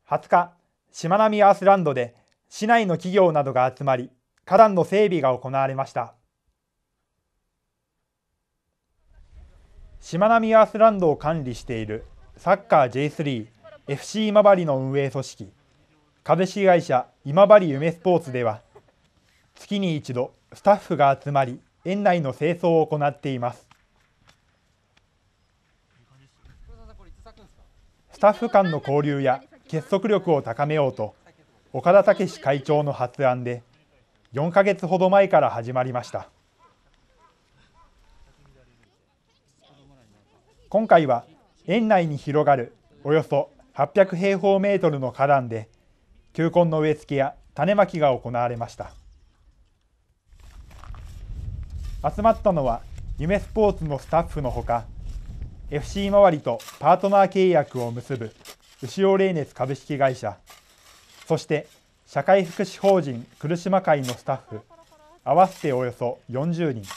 20日、しまなみアースランドで市内の企業などが集まり、花壇の整備が行われました。しまなみアースランドを管理しているサッカー J3 FC 今治の運営組織、株式会社今治夢スポーツでは、月に一度スタッフが集まり、園内の清掃を行っています。スタッフ間の交流や結束力を高めようと、岡田武史会長の発案で、4ヶ月ほど前から始まりました。今回は園内に広がるおよそ800平方メートルの花壇で、球根の植え付けや種まきが行われました。集まったのは夢スポーツのスタッフのほか、FC 周りとパートナー契約を結ぶ牛尾冷熱株式会社、そして社会福祉法人来島会のスタッフ合わせておよそ40人。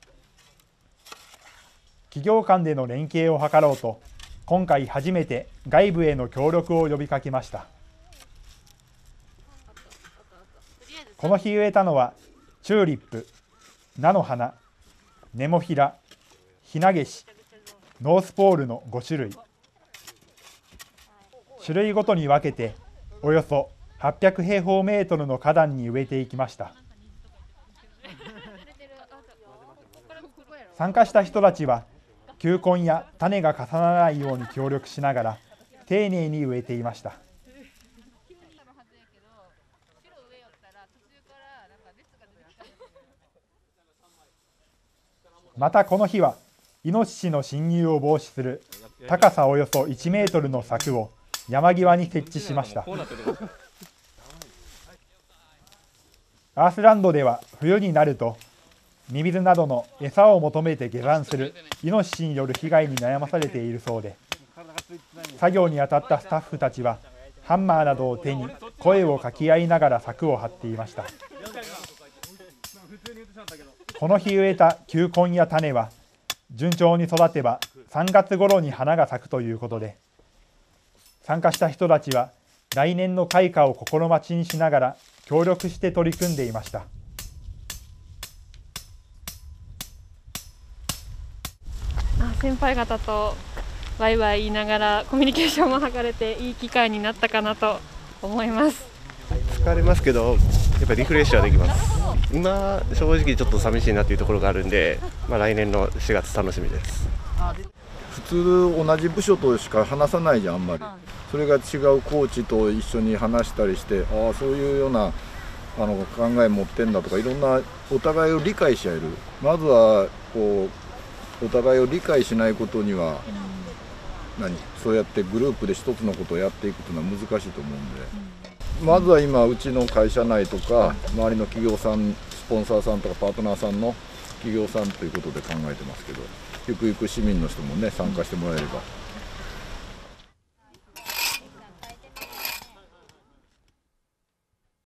企業間での連携を図ろうと、今回初めて外部への協力を呼びかけました。この日植えたのはチューリップ、菜の花、ネモフィラ、ヒナゲシ、ノースポールの5種類。種類ごとに分けておよそ800平方メートルの花壇に植えていきました。参加した人たちは球根や種が重ならないように協力しながら丁寧に植えていました。またこの日はイノシシの侵入を防止する高さおよそ1メートルの柵を山際に設置しました。アースランドでは冬になるとミミズなどの餌を求めて下山するイノシシによる被害に悩まされているそうで、作業に当たったスタッフたちはハンマーなどを手に声を掛け合いながら柵を張っていました。この日植えた球根や種は順調に育てば3月頃に花が咲くということで、参加した人たちは来年の開花を心待ちにしながら協力して取り組んでいました。 先輩方とワイワイ言いながらコミュニケーションも図れていい機会になったかなと思います。 疲れますけどやっぱりリフレッシュはできます。今正直ちょっと寂しいなというところがあるんで、来年の4月楽しみです。 普通同じ部署としか話さないじゃん、あんまり。それが違うコーチと一緒に話したりして、ああそういうような考え持ってんだとか、いろんなお互いを理解し合える。まずはこうお互いを理解しないことには、そうやってグループで一つのことをやっていくというのは難しいと思うんで、まずは今うちの会社内とか周りの企業さん、スポンサーさんとかパートナーさんの企業さんということで考えてますけど、ゆくゆく市民の人もね参加してもらえれば